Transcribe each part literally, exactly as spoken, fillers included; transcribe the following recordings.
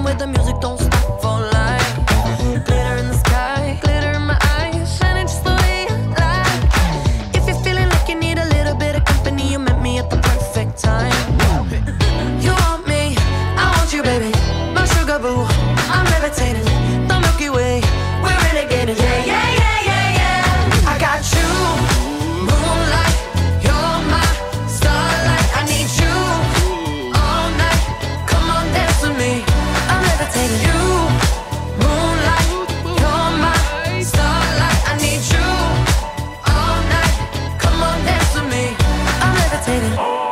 with the music, don't stop for life. Glitter in the sky, glitter in my eyes, shining just the way I like. If you're feeling like you need a little bit of company, you met me at the perfect time. You want me, I want you, baby. My sugar boo, I'm levitating. The Milky Way, we're renegading. Yeah, yeah, yeah, yeah, yeah. I got you, moonlight. You're my starlight. I need you all night. Come on, dance with me. I'm levitating. You, moonlight. You're my starlight. I need you all night. Come on, dance with me. I'm levitating.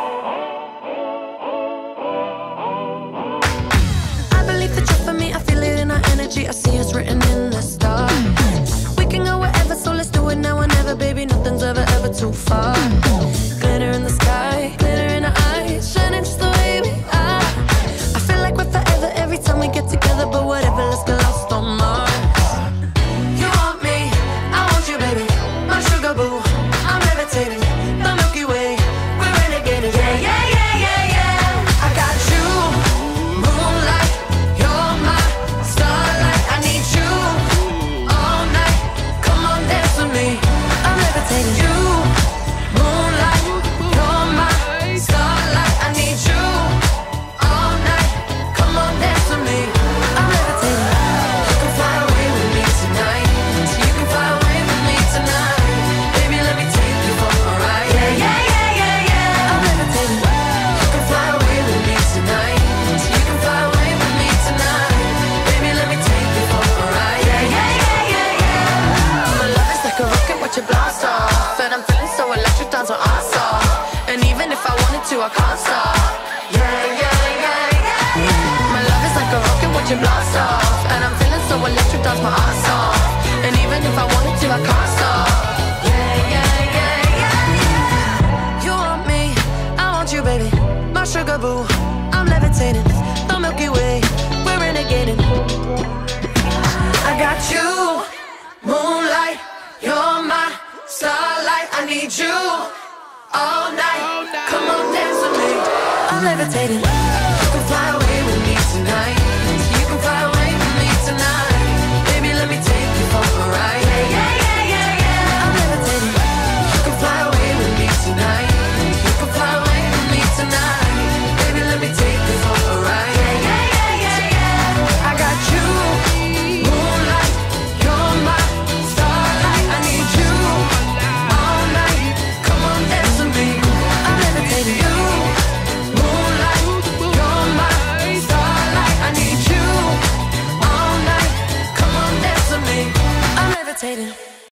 I see us written in the stars. We can go wherever, so let's do it now or never. Baby, nothing's ever, ever too far. Glitter in the sky, glitter in our eyes, shining just the way we are. I feel like we're forever every time we get together. But whatever, let's get lost on Mars. You want me, I want you, baby. My sugar boo, I'm levitating. The Milky Way, we're renegading. Yeah, yeah, yeah, yeah, yeah. I got you, moonlight. You're my starlight. I need you all night. Come on, dance with me. I'm levitating. You, moonlight. You're my starlight. I need you all night. Come on, dance with me. I'm levitating. You can fly away with me tonight. You can fly away with me tonight. Baby, let me take you for a ride. Yeah, yeah, yeah, yeah, yeah. I'm levitating. You can fly away with me tonight. You can fly away with me tonight. Baby, let me take you for a ride. Yeah, yeah, yeah, yeah, yeah. My love is like a rocket, watch it blast off. And I'm feeling so electric, dance my ass off. And even if I wanted to, I can't stop. Yeah, yeah, yeah, yeah. My love is like a rocket, watch it blast off. And I'm feeling so electric, dance my ass off. And even if I wanted to, I can't stop. Yeah, yeah, yeah, yeah. You want me, I want you, baby. My sugar boo, I'm levitating. The Milky Way, we're renegading. I got you, moonlight. You're my starlight. I need you all night. Come on, dance with me. I'm levitating.